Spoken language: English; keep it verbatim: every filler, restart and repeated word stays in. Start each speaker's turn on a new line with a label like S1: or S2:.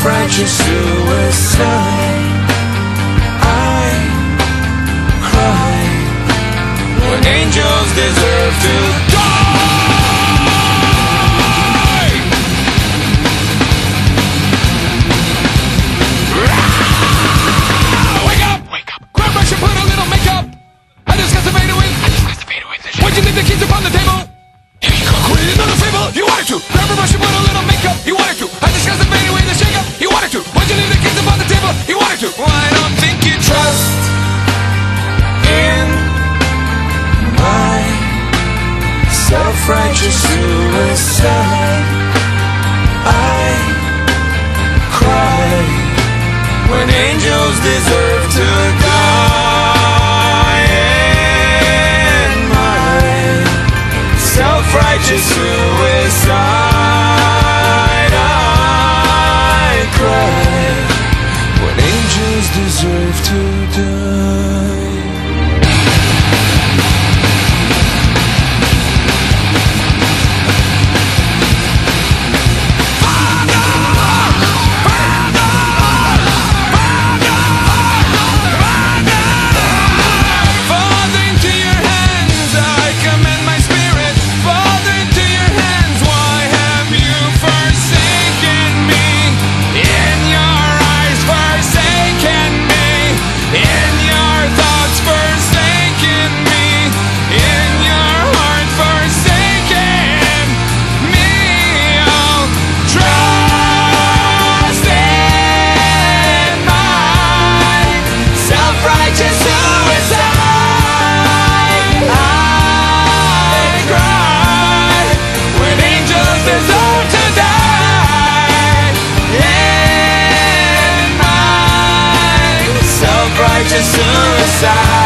S1: self-righteous suicide. I cry when angels deserve to die. Wake up! Wake up! Grab brush and put a little makeup. I just got to fade away. I just got to fade away. Why'd you leave the keys upon the table? Here you go. Quit it another favor. You wanted to. Grab a brush and put a little makeup. You wanted to. I just got to fade away the shake up. You wanted to. Why'd you leave the keys upon the table? You wanted to. Well, I don't think you trust in my self-righteous suicide. I cry when angels deserve to die. In my self-righteous suicide, I cry when angels deserve to die. Self-righteous suicide.